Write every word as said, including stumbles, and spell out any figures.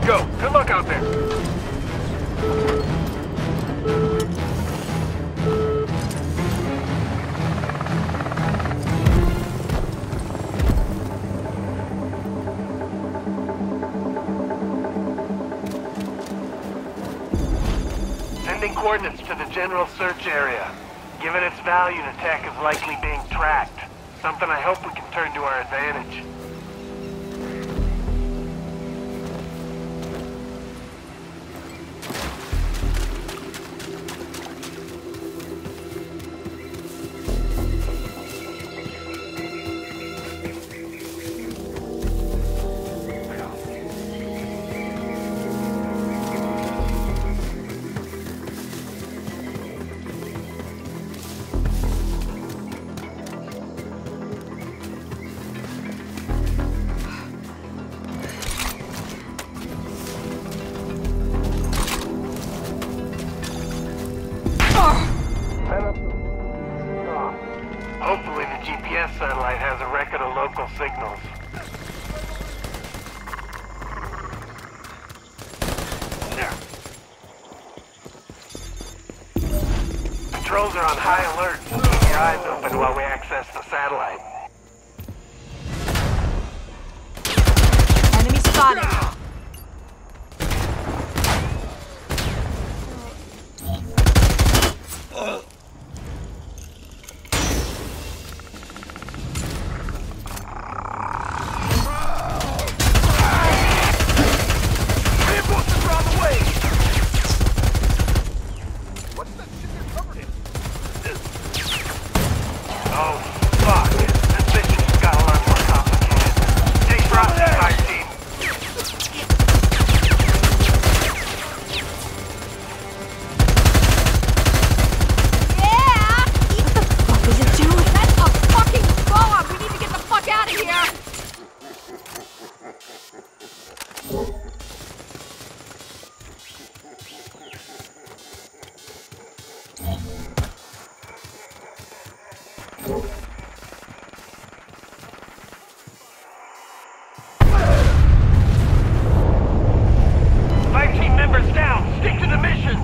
go. Good luck out there. Sending coordinates to the general search area. Given its value, the tech is likely being tracked. Something I hope we can turn to our advantage. Hopefully the G P S satellite has a record of local signals. Controls are on high alert, so keep your eyes open while we access the satellite. Enemy spotted! Oh, fuck. This mission just got a lot more complicated. Stay dropped, Fireteam. Yeah! What the fuck is it doing? That's a fucking bomb! We need to get the fuck out of here! Fireteam members down! Stick to the mission!